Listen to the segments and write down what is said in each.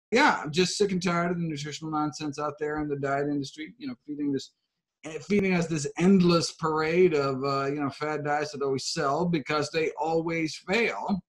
Yeah, I'm just sick and tired of the nutritional nonsense out there in the diet industry. Feeding us this endless parade of fad diets that always sell because they always fail.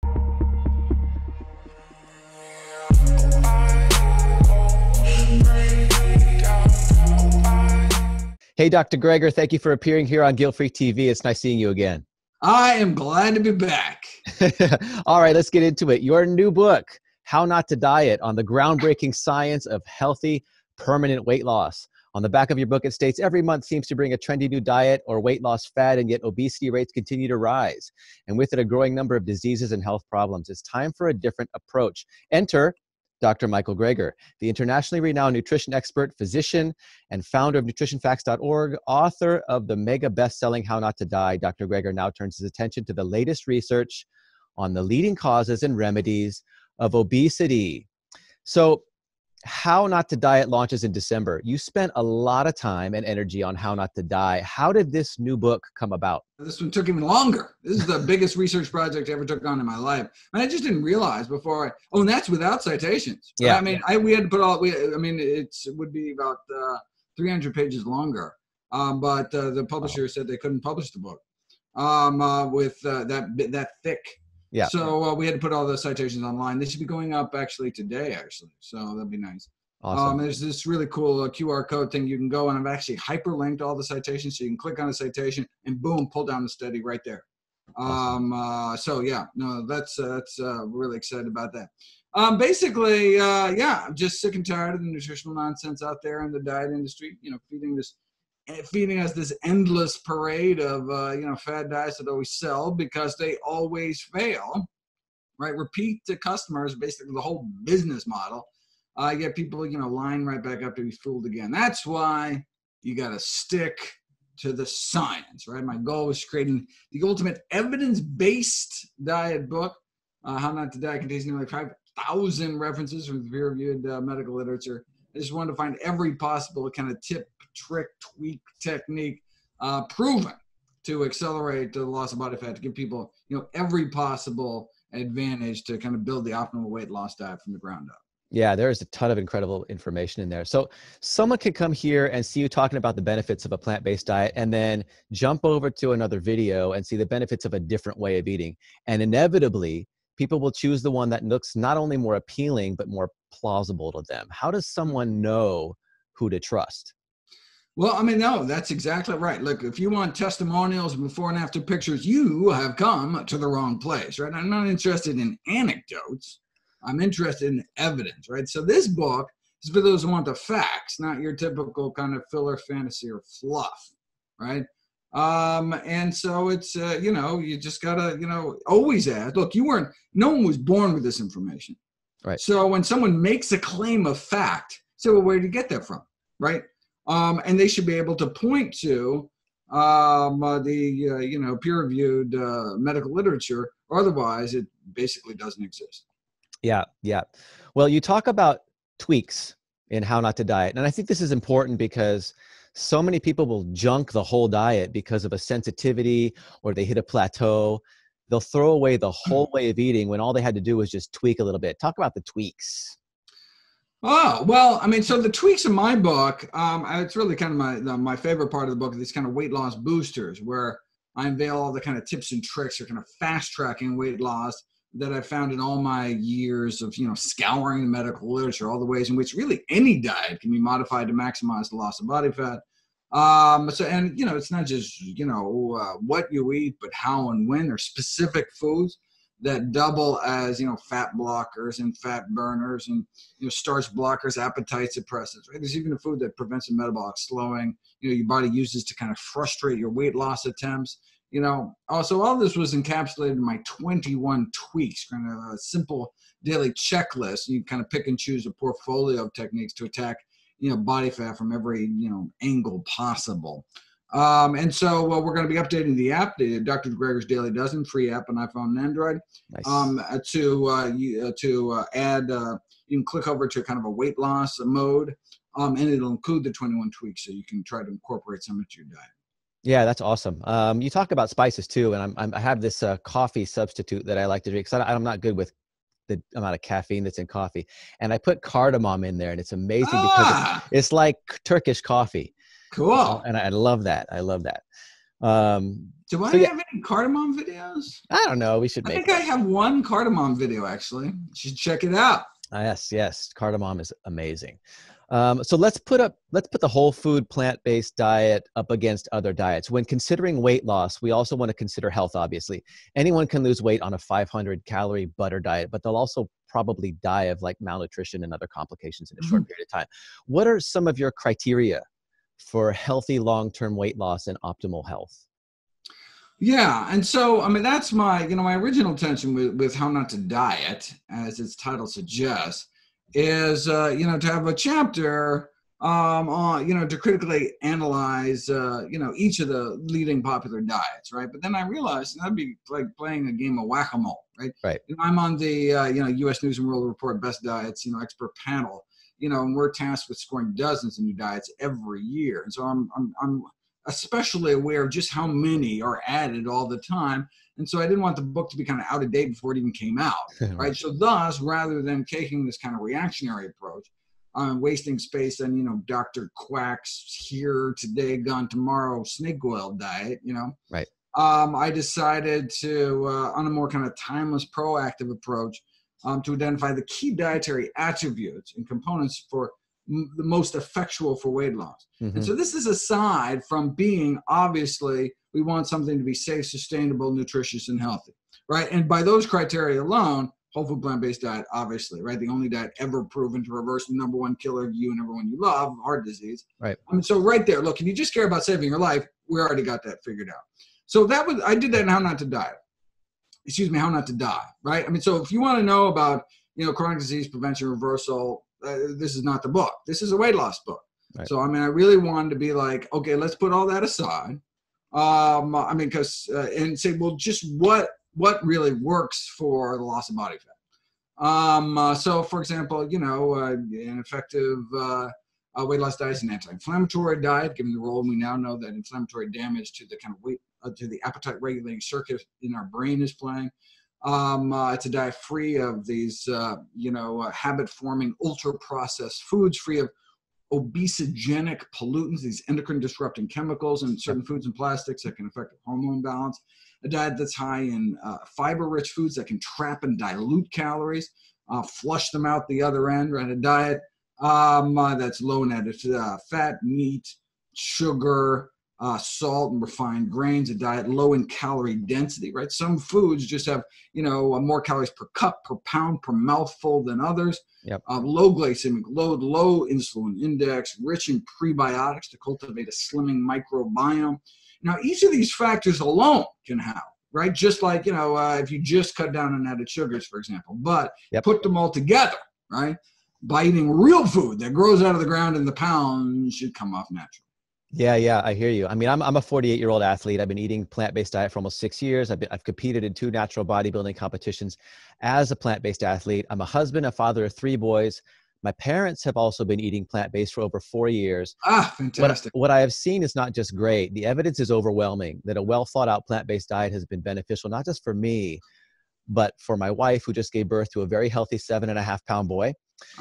Hey, Dr. Greger, thank you for appearing here on Guilt Free TV. It's nice seeing you again. I am glad to be back. All right, let's get into it. Your new book, How Not to Diet, on the groundbreaking science of healthy, permanent weight loss. On the back of your book, it states every month seems to bring a trendy new diet or weight loss fad, and yet obesity rates continue to rise. And with it, a growing number of diseases and health problems. It's time for a different approach. Enter Dr. Michael Greger, the internationally renowned nutrition expert, physician, and founder of nutritionfacts.org, author of the mega best-selling How Not to Die. Dr. Greger now turns his attention to the latest research on the leading causes and remedies of obesity. So, How Not to Diet launches in December. You spent a lot of time and energy on How Not to Die. How did this new book come about? This one took even longer. This is the biggest research project I ever took on in my life. And I just didn't realize before and that's without citations. Yeah. We had to put it would be about 300 pages longer. But the publisher said they couldn't publish the book with that thick. Yeah. So we had to put all the citations online. They should be going up actually today, So that'd be nice. Awesome. There's this really cool QR code thing you can go, and I've actually hyperlinked all the citations, so you can click on a citation and boom, pull down the study right there. Awesome. That's really excited about that. I'm just sick and tired of the nutritional nonsense out there in the diet industry. Feeding us this endless parade of fad diets that always sell because they always fail. Right, repeat to customers, basically the whole business model. Get people, line right back up to be fooled again. That's why you got to stick to the science, right? My goal is creating the ultimate evidence-based diet book. How Not to Die contains nearly 5,000 references from peer-reviewed medical literature. I just wanted to find every possible kind of tip, trick, tweak, technique proven to accelerate the loss of body fat, to give people, every possible advantage to kind of build the optimal weight loss diet from the ground up. Yeah, there is a ton of incredible information in there. So someone could come here and see you talking about the benefits of a plant-based diet and then jump over to another video and see the benefits of a different way of eating. And inevitably, people will choose the one that looks not only more appealing, but more plausible to them. How does someone know who to trust? Well, no, that's exactly right. Look, if you want testimonials and before and after pictures, you have come to the wrong place, right? I'm not interested in anecdotes. I'm interested in evidence, right? So this book is for those who want the facts, not your typical kind of filler, fantasy, or fluff, right? And so it's, you just gotta, always ask. Look, no one was born with this information. Right. So when someone makes a claim of fact, say, well, where did you get that from, right? And they should be able to point to the peer-reviewed medical literature, or otherwise it basically doesn't exist. Yeah. Well, you talk about tweaks in How Not to Diet. And I think this is important because so many people will junk the whole diet because of a sensitivity or they hit a plateau. They'll throw away the whole way of eating when all they had to do was just tweak a little bit. Talk about the tweaks. Oh, well, so the tweaks in my book, it's really kind of my favorite part of the book, these kind of weight loss boosters, where I unveil all the kind of tips and tricks for kind of fast tracking weight loss that I found in all my years of, scouring the medical literature, all the ways in which really any diet can be modified to maximize the loss of body fat. It's not just, what you eat, but how and when. There's specific foods that double as, fat blockers and fat burners and, starch blockers, appetite suppressants, right? There's even a food that prevents the metabolic slowing, your body uses to kind of frustrate your weight loss attempts. Also all this was encapsulated in my 21 tweaks, kind of a simple daily checklist. You kind of pick and choose a portfolio of techniques to attack, body fat from every, angle possible. We're going to be updating the app, the Dr. Greger's Daily Dozen, free app on iPhone and Android. Nice. To add, you can click over to kind of a weight loss mode, and it'll include the 21 tweaks, so you can try to incorporate some into your diet. Yeah, that's awesome. You talk about spices too, and I have this coffee substitute that I like to drink because I'm not good with the amount of caffeine that's in coffee. And I put cardamom in there, and it's amazing because Ah, it's like Turkish coffee. cool. And I love that. I love that. Um, Do I so yeah, have any cardamom videos? I don't know. We should I make think I have one cardamom video, actually. You should check it out. Yes. Cardamom is amazing. So let's put the whole food plant-based diet up against other diets. When considering weight loss, we also want to consider health, obviously. Anyone can lose weight on a 500 calorie butter diet, but they'll also probably die of like malnutrition and other complications in a short period of time. What are some of your criteria for healthy long-term weight loss and optimal health? Yeah, and so I mean that's my my original intention with How Not to Diet, as its title suggests, is to have a chapter on to critically analyze each of the leading popular diets, right? But then I realized that'd be like playing a game of whack-a-mole, right? Right. I'm on the U.S. News and World Report Best Diets expert panel, and we're tasked with scoring dozens of new diets every year, and so I'm especially aware of just how many are added all the time. And so I didn't want the book to be kind of out of date before it even came out, right? So thus, rather than taking this kind of reactionary approach, wasting space on, Dr. Quack's here today, gone tomorrow snake oil diet, Right. I decided to, on a more kind of timeless, proactive approach, to identify the key dietary attributes and components for the most effectual for weight loss. And so this is aside from being, obviously, we want something to be safe, sustainable, nutritious, and healthy, right? And by those criteria alone, whole food plant-based diet, obviously, right? The only diet ever proven to reverse the number one killer of you and everyone you love, heart disease. Right. So right there, look, if you just care about saving your life, we already got that figured out. So I did that in How Not to Diet. How Not to Die, right? I mean, so if you want to know about, chronic disease prevention, reversal, this is not the book. This is a weight loss book. Right. So, I mean, I really wanted to be like, okay, let's put all that aside. And say, well, just what really works for the loss of body fat. So, for example, an effective weight loss diet is an anti-inflammatory diet, given the role we now know that inflammatory damage to the kind of weight, to the appetite regulating circuit in our brain is playing. It's a diet free of these, habit-forming, ultra-processed foods, free of obesogenic pollutants, these endocrine-disrupting chemicals, and certain foods and plastics that can affect hormone balance. A diet that's high in fiber-rich foods that can trap and dilute calories, flush them out the other end. Right? A diet that's low in added fat, meat, sugar, salt and refined grains, a diet low in calorie density, right? Some foods just have, more calories per cup, per pound, per mouthful than others. Yep. Low glycemic load, low insulin index, rich in prebiotics to cultivate a slimming microbiome. Now, each of these factors alone can help, right? Just like, if you just cut down on added sugars, for example, but put them all together, right? By eating real food that grows out of the ground and the pounds should come off natural. Yeah, I hear you. I mean, I'm a 48-year-old athlete. I've been eating plant-based diet for almost 6 years. I've competed in 2 natural bodybuilding competitions as a plant-based athlete. I'm a husband, a father of 3 boys. My parents have also been eating plant-based for over 4 years. Fantastic. What I have seen is not just great. The evidence is overwhelming that a well-thought-out plant-based diet has been beneficial, not just for me, but for my wife, who just gave birth to a very healthy 7.5-pound boy.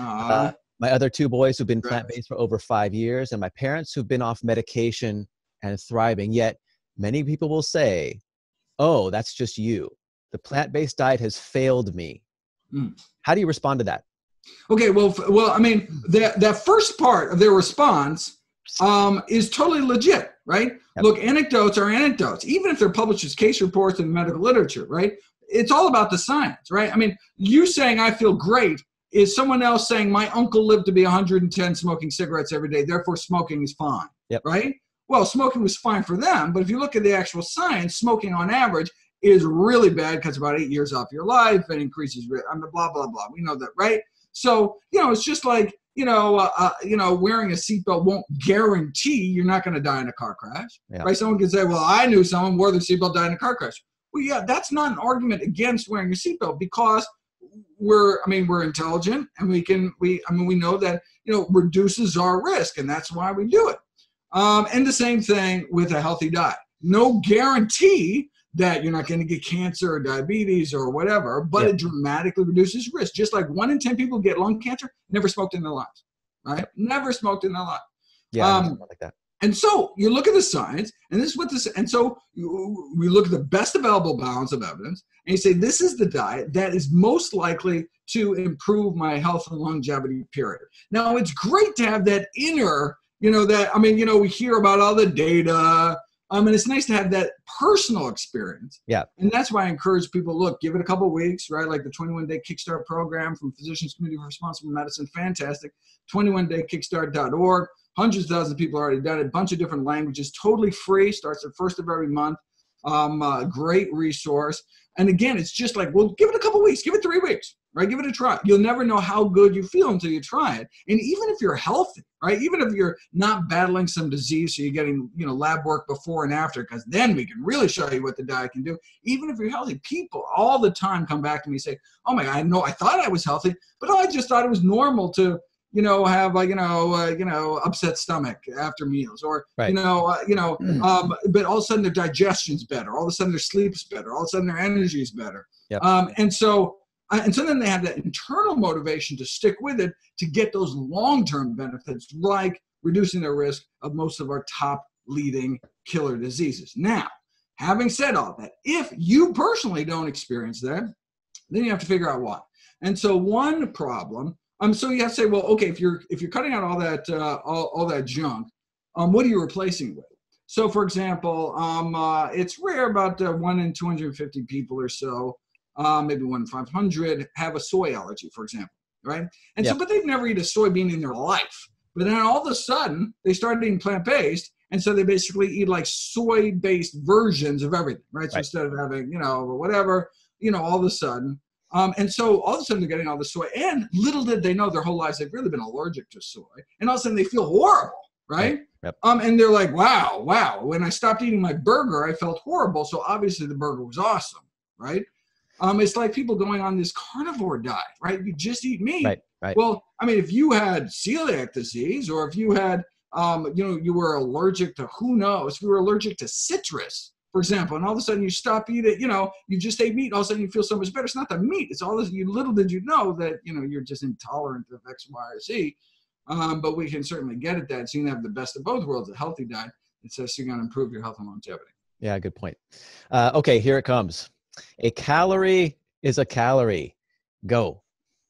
My other 2 boys who've been plant-based for over 5 years, and my parents who've been off medication and thriving. Yet many people will say, oh, that's just you. The plant-based diet has failed me. How do you respond to that? Okay, well, I mean, that first part of their response is totally legit, right? Yep. Look, anecdotes are anecdotes, even if they're published as case reports in the medical literature, right? It's all about the science, right? I mean, you saying I feel great is someone else saying my uncle lived to be 110 smoking cigarettes every day, therefore smoking is fine, right? Well, smoking was fine for them, but if you look at the actual science, smoking on average is really bad because about 8 years off your life and increases risk. Blah, blah, blah. We know that, right? So, it's just like, wearing a seatbelt won't guarantee you're not going to die in a car crash, right? Someone can say, well, I knew someone wore their seatbelt, died in a car crash. Well, yeah, that's not an argument against wearing your seatbelt because we're intelligent and we know that, reduces our risk and that's why we do it. And the same thing with a healthy diet. No guarantee that you're not going to get cancer or diabetes or whatever, but it dramatically reduces risk. Just like 1 in 10 people get lung cancer, never smoked in their lives, right? Never smoked in their life. Yeah, like that. And so you look at the science, and this is what this, and so we look at the best available balance of evidence, and you say, this is the diet that is most likely to improve my health and longevity, period. Now, it's great to have that inner, we hear about all the data, and it's nice to have that personal experience. Yeah. And that's why I encourage people, look, give it a couple of weeks, right? Like the 21-day Kickstart program from Physicians Committee for Responsible Medicine, fantastic. 21daykickstart.org. Hundreds of thousands of people already done it. A bunch of different languages, totally free. Starts at first of every month. Great resource. And again, it's just like, well, give it a couple weeks. Give it 3 weeks, right? Give it a try. You'll never know how good you feel until you try it. And even if you're healthy, right? Even if you're not battling some disease, so you're getting, lab work before and after, because then we can really show you what the diet can do. Even if you're healthy, people all the time come back to me and say, oh my God, I thought I was healthy, but I just thought it was normal to have upset stomach after meals, or right. but all of a sudden their digestion's better, all of a sudden their sleep's better, all of a sudden their energy's better. Yep. And so then they have that internal motivation to stick with it to get those long-term benefits, like reducing the risk of most of our top leading killer diseases. Now, having said all that, if you personally don't experience that, then you have to figure out why. And so one problem. So you have to say, well, okay, if you're cutting out all that all that junk, what are you replacing with? So, for example, it's rare, about 1 in 250 people or so, maybe 1 in 500, have a soy allergy, for example, right? And so, but they've never eaten a soybean in their life. But then all of a sudden, they started eating plant-based, and so they basically eat like soy-based versions of everything, right? So instead of having, whatever, all of a sudden. And so all of a sudden they're getting all the soy, and little did they know their whole lives they've really been allergic to soy. And all of a sudden they feel horrible, right? Yep. And they're like, wow, when I stopped eating my burger, I felt horrible. So obviously the burger was awesome, right? It's like people going on this carnivore diet, right? You just eat meat. Right. Well, if you had celiac disease, or if you had, you were allergic to, who knows, if you were allergic to citrus, for example, and all of a sudden you stop eating, you just ate meat, and all of a sudden you feel so much better. It's not the meat. It's all this, little did you know that, you're just intolerant of X, Y, or Z. But we can certainly get at that. So you can have the best of both worlds, a healthy diet. It says you're going to improve your health and longevity. Yeah, good point. Okay, here it comes. A calorie is a calorie. Go.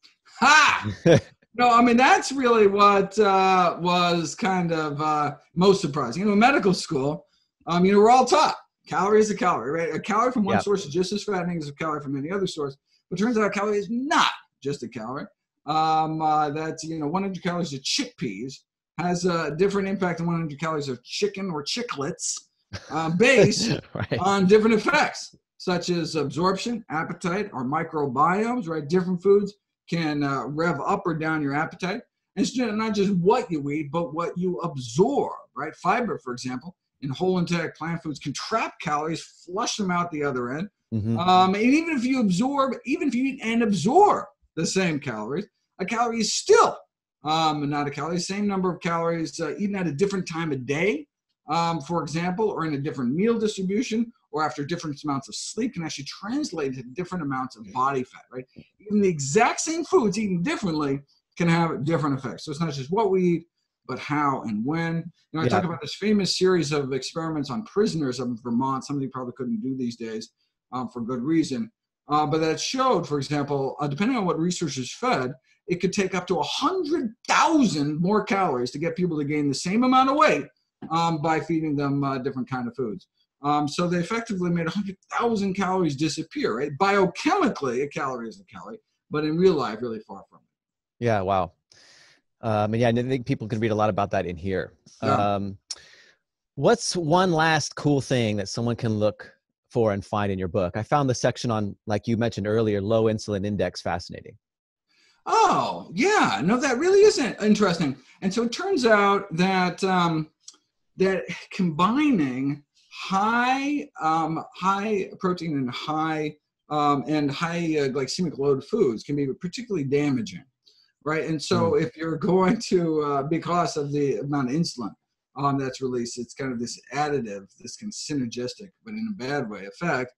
Ha! No, that's really what was kind of most surprising. In medical school, we're all taught calorie is a calorie, right? A calorie from one source is just as fattening as a calorie from any other source. But it turns out a calorie is not just a calorie. That's 100 calories of chickpeas has a different impact than 100 calories of chicken or chiclets, based on different effects, such as absorption, appetite, or microbiomes, right? Different foods can rev up or down your appetite. And it's not just what you eat, but what you absorb, right? Fiber, for example, in whole intact plant foods can trap calories, flush them out the other end. Mm-hmm. And even if you eat and absorb the same calories, a calorie is still not a calorie. Same number of calories eaten at a different time of day, for example, or in a different meal distribution, or after different amounts of sleep, can actually translate to different amounts of body fat, right? Even the exact same foods eaten differently can have different effects. So it's not just what we eat, but how and when. I talk about this famous series of experiments on prisoners up in Vermont, something you probably couldn't do these days for good reason. But that showed, for example, depending on what researchers fed, it could take up to 100,000 more calories to get people to gain the same amount of weight by feeding them different kind of foods. So they effectively made 100,000 calories disappear, right? Biochemically, a calorie is a calorie, but in real life, really far from it. Yeah, wow. And I think people can read a lot about that in here. Yeah. What's one last cool thing that someone can look for and find in your book? I found the section on, like you mentioned earlier, low insulin index fascinating. Oh, yeah. No, that really is interesting. And so it turns out that that combining high protein and high glycemic load foods can be particularly damaging. Right. And so if you're going to, because of the amount of insulin that's released. It's kind of this additive, this kind of synergistic, but in a bad way, effect.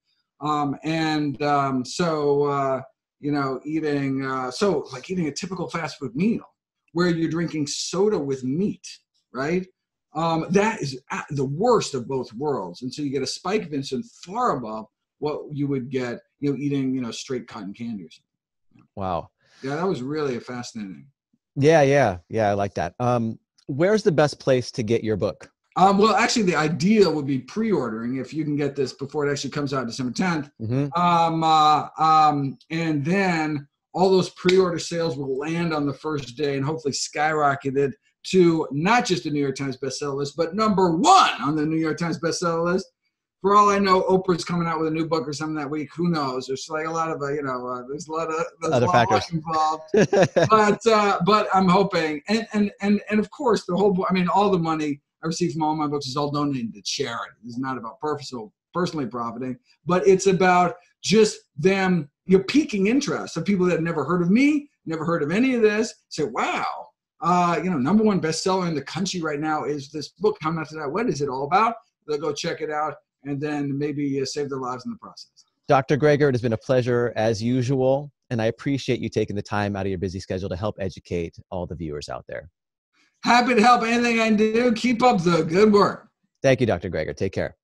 Eating a typical fast food meal where you're drinking soda with meat, right? That is the worst of both worlds. And so you get a spike of insulin far above what you would get, eating, straight cotton candy or something. Wow. Yeah, that was really a fascinating. Yeah, I like that. Where's the best place to get your book? Well, actually, the ideal would be pre-ordering if you can get this before it actually comes out December 10th. And then all those pre-order sales will land on the first day and hopefully skyrocketed to not just the New York Times bestseller list, but number 1 on the New York Times bestseller list. For all I know, Oprah's coming out with a new book or something that week. Who knows? There's like a lot of, there's a lot of other factors involved. But I'm hoping, and of course, the whole, all the money I receive from all my books is all donated to charity. It's not about personally profiting, but it's about just them, piquing interest of people that have never heard of me, never heard of any of this. Say, wow, number 1 bestseller in the country right now is this book. How Not to Die. What is it all about? They'll go check it out and then maybe save their lives in the process. Dr. Greger, it has been a pleasure as usual, and I appreciate you taking the time out of your busy schedule to help educate all the viewers out there. Happy to help. Anything I can do. Keep up the good work. Thank you, Dr. Greger. Take care.